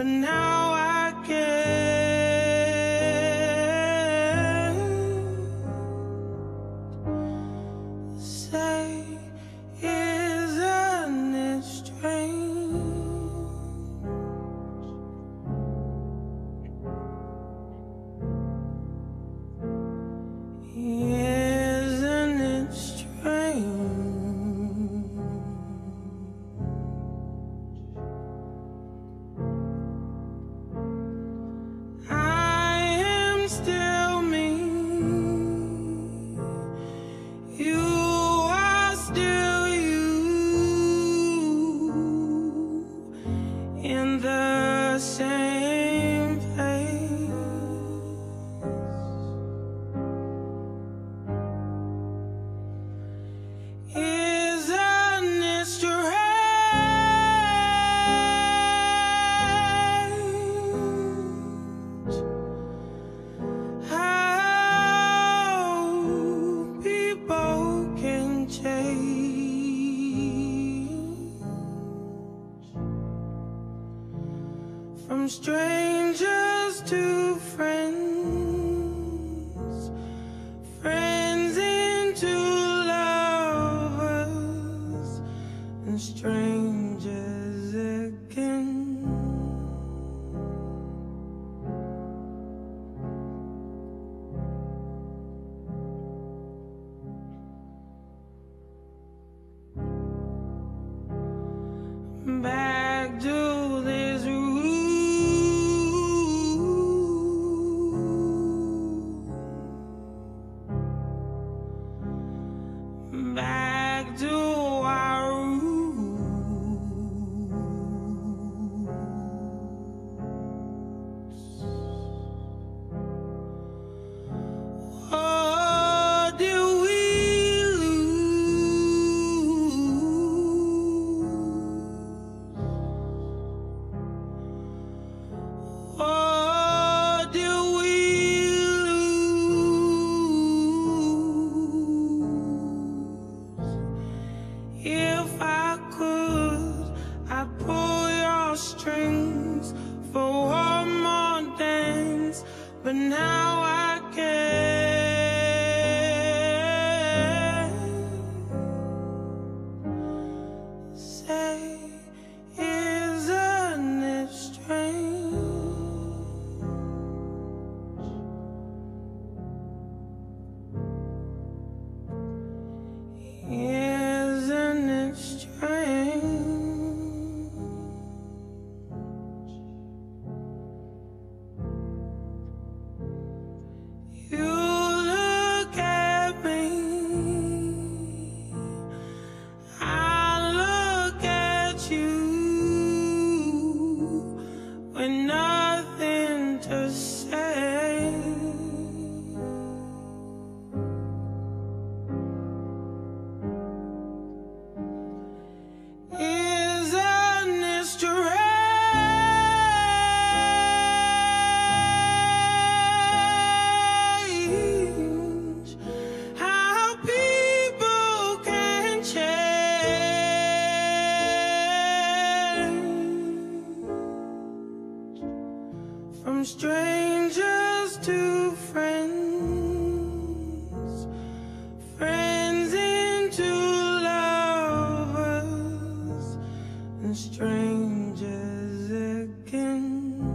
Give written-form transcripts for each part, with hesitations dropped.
now I can't say, isn't it strange? Isn't it strange? Still me, you are still you, in the same place. Isn't it strange from strangers to friends, friends into lovers, and strangers again. Back to this room, back to our roots. What did we lose? What did we lose? If I could, I'd pull your strings for one more dance, but now I can't say, isn't it strange? Isn't it strange? You look at me, I look at you, with nothing to say. Isn't it strange how people can change from strangers to friends, friends into lovers, and strangers again.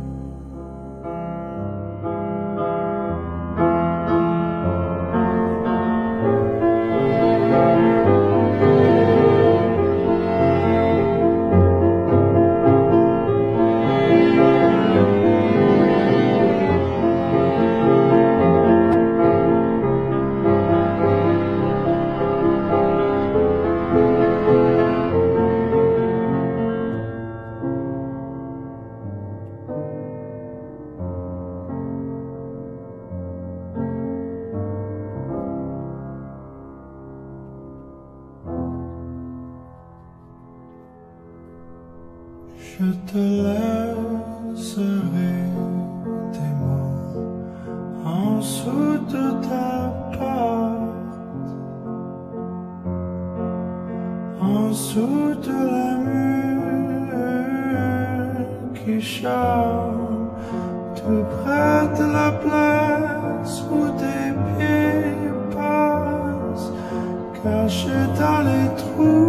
Je te laisserai des mots en dessous de ta porte, en dessous de la mur qui chante tout près de la place où des pieds passent, cachés dans les trous.